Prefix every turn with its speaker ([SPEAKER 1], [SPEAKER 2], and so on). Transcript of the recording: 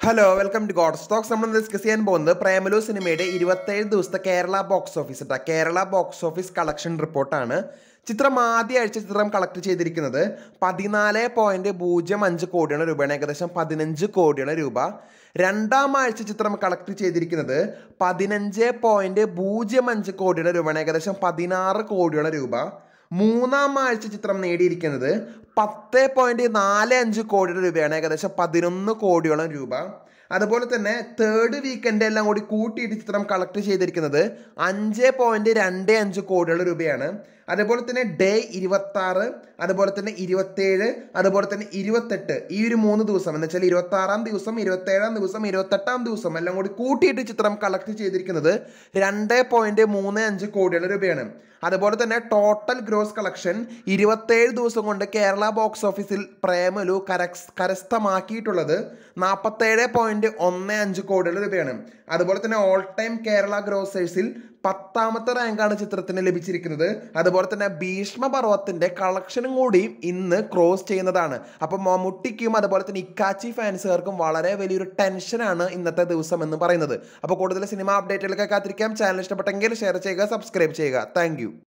[SPEAKER 1] Hello welcome to God Stocks. നമ്മൾ discuss ചെയ്യാൻ പോകുന്നത് പ്രേമലു സിനിമയുടെ 27 ദിവസത്തെ Kerala box office Kerala box office collection റിപ്പോർട്ടാണ്. ചിത്രം ആദ്യ ആഴ്ച ചിത്രം കളക്ട് ചെയ്തിരിക്കുന്നത് 14.05 കോടിയാണ് രൂപയാണ്, ഏകദേശം 15 കോടിയാണ് രൂപ. രണ്ടാം ആഴ്ച ചിത്രം കളക്ട് ചെയ്തിരിക്കുന്നത് 15.05 കോടിയാണ് രൂപയാണ്, ഏകദേശം 16 കോടിയാണ് രൂപ. മൂന്നാം ആഴ്ച ചിത്രം നേടിയിരിക്കുന്നത് 10.45 കോടിയുടെ രൂപയാണ്, ഏകദേശം 11 കോടിയോളം രൂപ. അതുപോലെ തന്നെ തേർഡ് വീക്കെൻഡ് എല്ലാം കൂടി കൂട്ടിയിട്ട് ചിത്രം കളക്ട് ചെയ്തിരിക്കുന്നത് 5.25 കോടിയോളം രൂപയാണ്. അതുപോലെ തന്നെ ഡേ 26, അതുപോലെ തന്നെ 27, അതുപോലെ തന്നെ 28, ഈ ഒരു 3 ദിവസം എന്ന് വെച്ചാൽ 26-ാം ദിവസം, 27-ാം ദിവസം, 28-ാം ദിവസം എല്ലാം കൂടി കൂട്ടിയിട്ട് ചിത്രം കളക്ട് ചെയ്തിരിക്കുന്നത് 2.35 കോടിയോളം രൂപയാണ്. അതുപോലെ തന്നെ ടോട്ടൽ ഗ്രോസ് കളക്ഷൻ 27 ദിവസം കൊണ്ട് കേരള ബോക്സ് ഓഫീസിൽ പ്രേമലു കരസ്ഥമാക്കിയിട്ടുള്ളത് 47.15 കോടിയോളം രൂപയാണ്. അതുപോലെ തന്നെ ഓൾ ടൈം കേരള ഗ്രോസേഴ്സിൽ 10ാമത്തെ റാങ്കാണ് ചിത്രത്തിന് ലഭിച്ചിരിക്കുന്നത്. അതുപോലെ തന്നെ ഭീഷ്മ പർവ്വത്തിന്റെ കളക്ഷനും കൂടി ഇന്ന് ക്രോസ് ചെയ്യുന്നതാണ്. അപ്പം മമ്മൂട്ടിക്കും അതുപോലെ തന്നെ ഇക്കാച്ചി ഫാൻസുകാർക്കും വളരെ വലിയൊരു ടെൻഷനാണ് ഇന്നത്തെ ദിവസം എന്ന് പറയുന്നത്. അപ്പോൾ കൂടുതൽ സിനിമ അപ്ഡേറ്റുകളൊക്കെ കാത്തിരിക്കാം. ചാനൽ ഇഷ്ടപ്പെട്ടെങ്കിൽ ഷെയർ ചെയ്യുക, സബ്സ്ക്രൈബ് ചെയ്യുക. താങ്ക്